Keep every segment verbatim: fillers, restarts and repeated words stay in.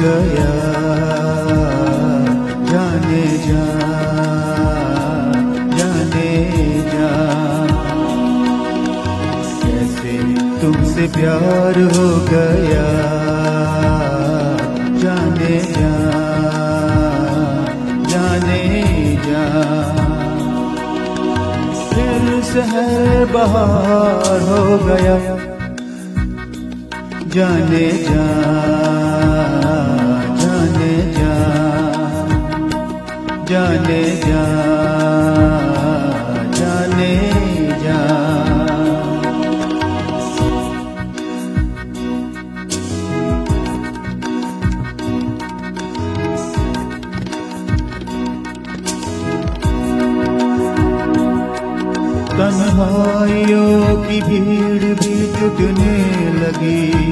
गया जाने जा जाने जा। कैसे तुमसे प्यार हो गया जाने जा जाने जा। फिर शहर बहार हो गया जाने जा जाने जा जाने जा जाने जा। तन्हाइयों की भीड़ भी जुटने लगी,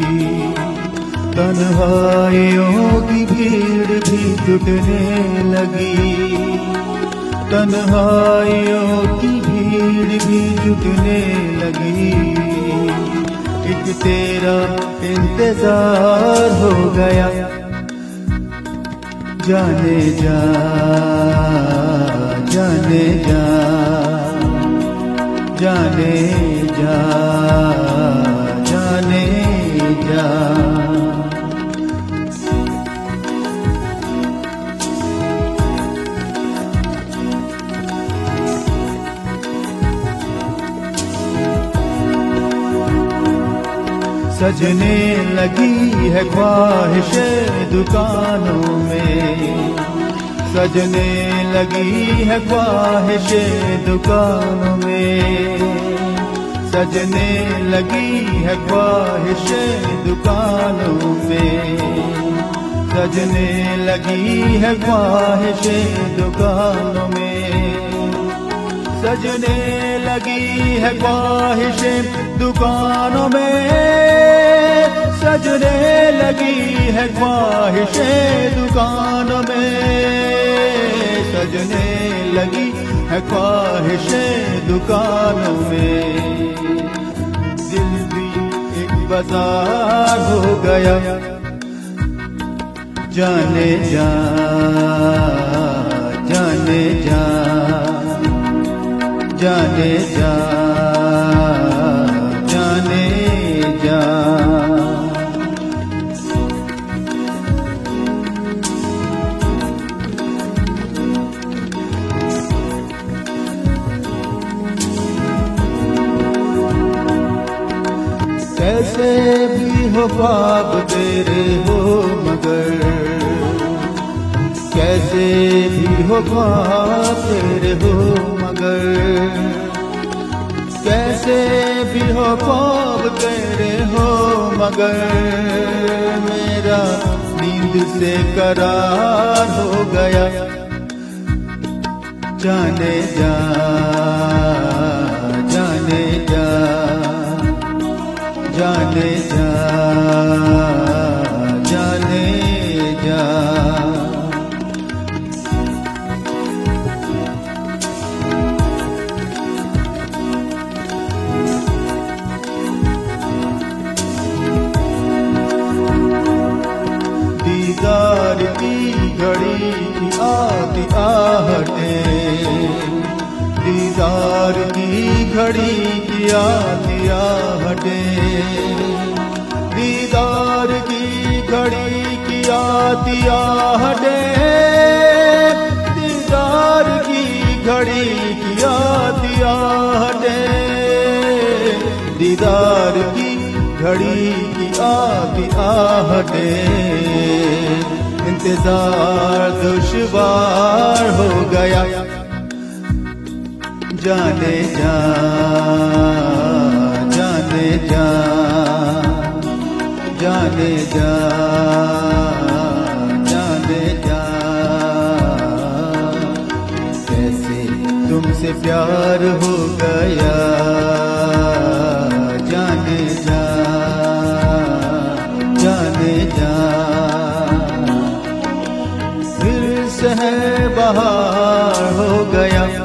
तन्हाइयों की भीड़ भी जुटने लगी, तन्हाइयों की भीड़ भी जुटने लगी। एक तेरा इंतजार हो गया जाने जा जाने जा जाने जा जाने जा। सजने लगी है ख्वाहिशें दुकानों में, सजने लगी है ख्वाहिशें दुकानों में, सजने लगी है ख्वाहिशें दुकानों में, सजने लगी है ख्वाहिशें दुकानों में, सजने लगी है ख्वाहिशें दुकानों में, सजने लगी है ख्वाहिशें दुकानों में, सजने लगी है ख्वाहिशें दुकानों में। दिल भी एक बाजार हो गया जाने जा जाने जा जाने जा जाने जा। कैसे भी हो ख्वाब तेरे हो मगर, कैसे भी हो ख्वाब तेरे हो मगर, कैसे भी हो ख्वाब तेरे हो मगर, मेरा नींद से करार हो गया जाने जा जाने जा जाने जा जाने जा। दीदार की घड़ी की आती आहटें, दीदार की घड़ी की आती आहटें, दीदार की घड़ी की आती आहटें, दीदार की घड़ी की आती आहटें, दीदार की घड़ी की आती आहटें। इंतजार दुश्वार हो गया जाने जा जाने जा जाने जा जाने जा। कैसे तुमसे प्यार हो गया जाने जा जाने जा। फिर शहर बहार हो गया